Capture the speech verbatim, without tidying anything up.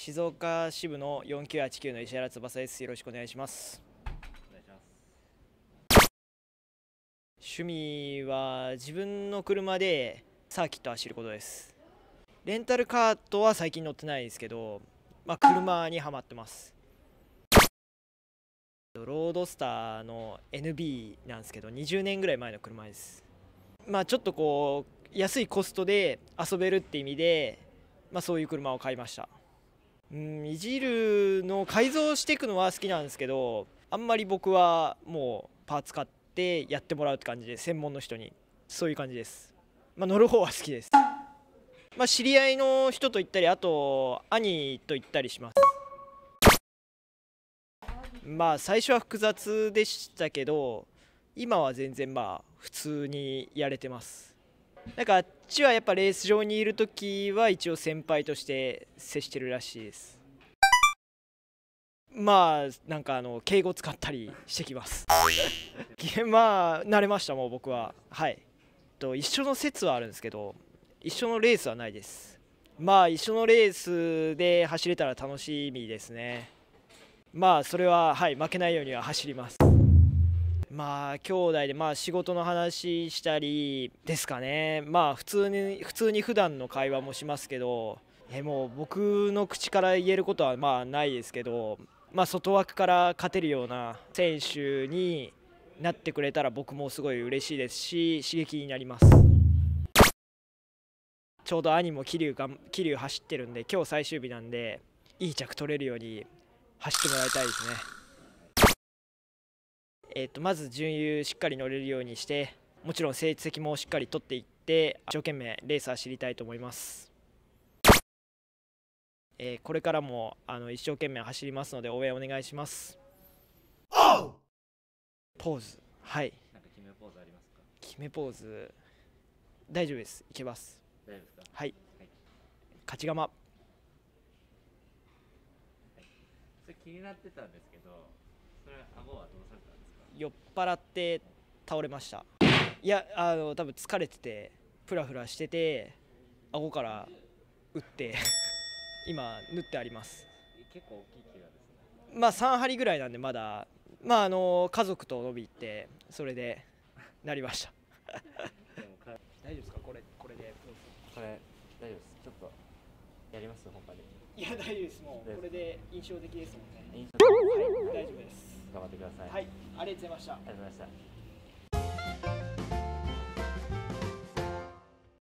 静岡支部のよんきゅうはちきゅうの石原翼です。よろしくお願いします。 お願いします。 趣味は自分の車でサーキット走ることです。レンタルカートは最近乗ってないですけど、まあ、車にはまってます。ロードスターの エヌビー なんですけど、にじゅうねんぐらい前の車です。まあちょっとこう安いコストで遊べるって意味で、まあ、そういう車を買いました。うん、いじるの改造していくのは好きなんですけど、あんまり僕はもうパーツ買ってやってもらうって感じで、専門の人にそういう感じです。まあ、乗る方は好きです。まあ、知り合いの人と行ったり、あと兄と行ったりします。まあ最初は複雑でしたけど、今は全然まあ普通にやれてます。なんかあっちはやっぱレース場にいるときは一応先輩として接してるらしいです。まあなんかあの敬語使ったりしてきますまあ慣れました。もう僕ははいと一緒の説はあるんですけど、一緒のレースはないです。まあ一緒のレースで走れたら楽しみですね。まあそれははい負けないようには走ります。まあ兄弟でまあ仕事の話したりですかね。まあ普通に普通に普段の会話もしますけど、えもう僕の口から言えることはまあないですけど、まあ外枠から勝てるような選手になってくれたら僕もすごい嬉しいですし、刺激になります。ちょうど兄も桐生が桐生走ってるんで、今日最終日なんでいい着取れるように走ってもらいたいですね。えー、とまず順優しっかり乗れるようにして、もちろん成績もしっかり取っていって一生懸命レース走りたいと思います。えー、これからもあの一生懸命走りますので応援お願いします。ポーズ、はい。 なんか決めポーズありますか？ 決めポーズ大丈夫です。いけます。 大丈夫ですか？ はい、 はい、 勝ち釜。 それ気になってたんですけど、それ顎はどうされたんですか？ 酔っ払って倒れました。いやあの多分疲れててフラフラしてて顎から打って今縫ってあります。 結構大きい怪我ですね。 まあさん針ぐらいなんで、まだまああの家族と伸びてそれでなりましたでもか大丈夫ですか？これこれでこれ大丈夫です。ちょっとやります。他で。 いや大丈夫です。もうこれで印象的ですもんね。 印象的はい、大丈夫です。 頑張ってください。 はい、ありがとうございました。 ありがとうございました。